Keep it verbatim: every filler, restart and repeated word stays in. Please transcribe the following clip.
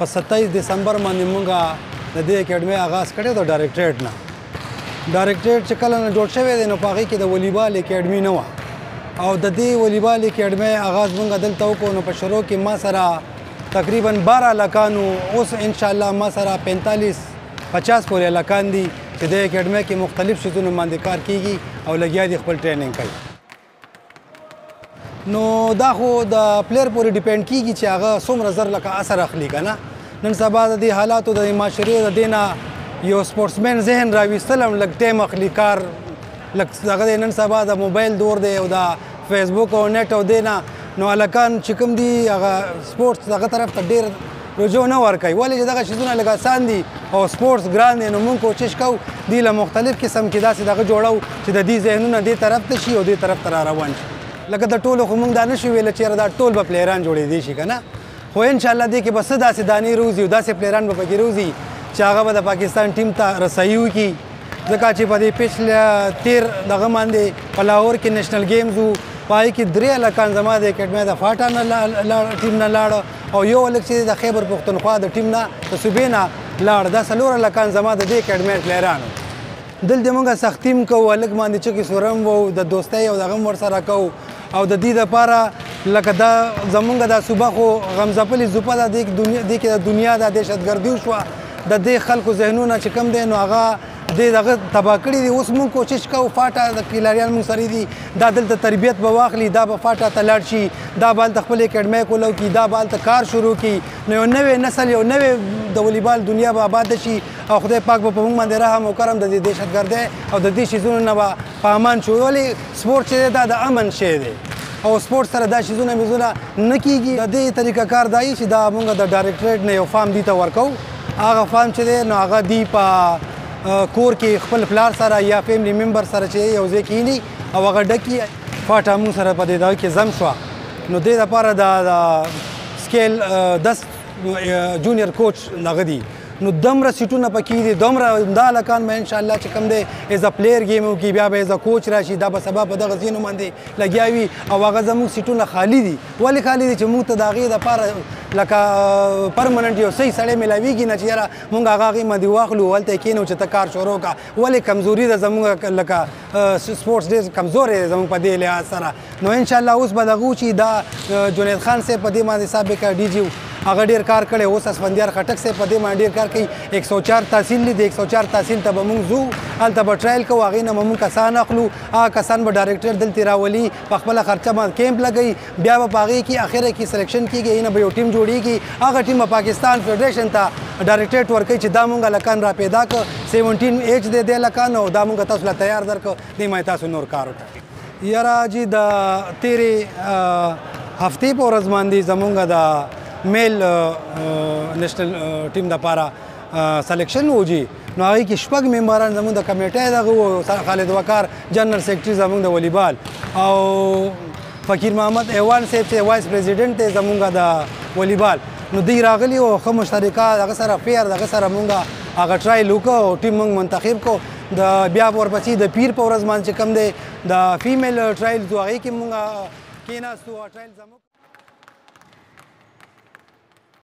په ستایس دسمبر باندې موږ د دې اکیډمۍ آغاز کړی د ډایرکټریټ نه. ډایرکټریټ چې کله نه جوړ شوی دی نو په هغې کې د والیبال اکیډمي نه وه او د دې والیبال اکیډمۍ آغاز موږ دلته وکړو. نو په شروع کې ما سره تقریبا بارہ هلکانو، اوس انشاءالله ما سره پینتالیس پچاس پورې هلکان دي چې د اکیډمۍ کې مختلف شیزونو باندې کار کیږي او لګیا دي خپل ټریننګ کوي. نو دا خو د پلیر پورې ډیپینډ کیږي چې هغه څومره زر لکه اثر اخلي که نه. نن سبا د دې حالاتو د معاشرې د دې نه یو سپورټسمین ذهن راویستل هم لږ ټایم اخلي. کار لږ هغه دی، نن سبا د موبایل دور دی او د فیسبوک او نیټ او دې نه نو هلکان چې کوم دي هغه سپورټس دغه طرف ته ډېر رجوع نه ورکوي. ولې چې دغه شیزونه لږ اسان دي او سپورټس ګران دی. نو موږ کوشش کوو دې له مختلف قسم کې داسې دغه جوړو چې د دې ذهنونه دې طرف ته شي او دې طرف ته را روان شي. لکه د ټولو خو موږ دا نه شو ویلی چې دا ټول به پلیران جوړېدی شي که نه، خو انشاءالله دې کې به څه داسې دانې روزي او داسې پلیران به پکې روزي چې هغه به د پاکستان ټیم ته رسایي وکړي. ځکه چې په دې پیچله تیر دغه باندې په لاهور کې نیشنل گیمز وو، په هغې کې درې هلکان زما د اکیډمۍ د فاټا نه ټیم نه لاړه او یو هلک چې د خیبر پښتونخوا د ټیم نه د صوبې نه لاړه. دا څلور هلکان زما د دې اکیډمۍ پلیران وو. دلته موږ سختي هم کوو، هلک باندې چکې سوره هم وو، د دوستۍ او دغه هم ورسره کوو او د دې دپاره لکه دا زمونږ دا صوبه خو غمځپلې زوپه ده، دې کې د دنیا د دهشتګردي وشوه، د دې خلکو ذهنونه چې کوم دی نو هغه دې دغه تباه کړي دي. اوس مونږ کوشش کوو فاټا د کیلاریان مونږ سره دي، دا دلته تربیت به واخلي، دا به فاټا ته لاړ شي، دا به هلته خپل اکیډمۍ کولو کړي، دا به هلته کار شروع کړي. نو یو نوی نسل، یو نوی د والیبال دنیا به آباد شي او خدای پاک به په موږ باندې رحم او کرم د دې دهشتګردۍ او د دې شیزونو نه به په امان شو. ولې سپورټ چې دی دا د امن شی دی او سپورټ سره دا شیزونه میزونه نه کیږي. د دې طریقه کار دا چې دا موږ د ډایرکټریټ نه یو فارم دې ته ورکوو. هغه فارم چې دی نو هغه دی په کور کې خپل پلار سره یا فیملی ممبر سره چې یو ځای کینی او هغه ډکي فاټا موږ سره په دې دغه کې ضم شوه. نو دې دپاره د سکیل دس جونیئر کوچ دغه دي، نو دومره سیټونه پکې دي، دومره دا هلکان به انشاءالله چې کوم دی ایز ا پلیر ګیم وکړي، بیا به ایز ا کوچ راشي، دا به سبا په دغه ځینو باندې لګیا وي او هغه زموږ سیټونه خالي دي. ولې خالي دي؟ چې موږ ته د هغې دپاره لکه پرمننټ یو صحیح سړی میلاویږي نه چې یاره موږ هغه هغې باندې واخلو هلته یې کښېنو چې ته کار شروع کړه. ولې کمزوري ده زموږ، لکه سپورټس ډېر کمزوری دی زموږ په دې لحاظ سره. نو انشاءالله اوس به دغه وچي دا جنید خان صاحب په دې باندې سابقه ډي جي هغه ډېر کار کړی، اوس اسفندیار خټک صاحب په دې باندې ډېر کار کوي. ایک سو چار تحصیل دی، د ایک سو چار تحصیل ته به موږ ځو، هلته به ټرایل کوو، هغې نه به موږ کسان اخلو، هغه کسان به ډایرکټر دلته راولي، په خپله خرچه باندې کیمپ لګوي، بیا به په هغې کې اخره کې سلیکشن کېږي، هغې نه به یو ټیم جوړېږي، هغه ټیم به پاکستان فیډریشن ته ډایرکټریټ ورکوي چې دا موږ هلکان را پیدا کړه، سیونټین ایج دی دې هلکان او دا موږ تاسو له تیار درکړه، دې باندې تاسو نور کار وکړئ. یاره جي د تېرې هفتې په ورځ باندې زمونږ د میل نیشنل ټیم دپاره سلیکشن و جي، نو هغې کې شپږ ممبران زمونږ د کمیټۍ دغه و، خالد وقار جنرل سیکرټري زمونږ د والیبال او فقیر محمد ایوان صاحب چې وایس پریزیډنټ دی زمونږ د والیبال. نو دوی راغلي وو، ښه مشترکه دغه سره فیر دغه سره مونږ هغه ټرایل وکړو او ټیم مونږ منتخب کړو. د بیا ورپسې د پیر په ورځ باندې چې کوم دی د فیمیل ټرایل و هغې کې مونږ کېناستو او ټرایل زموږ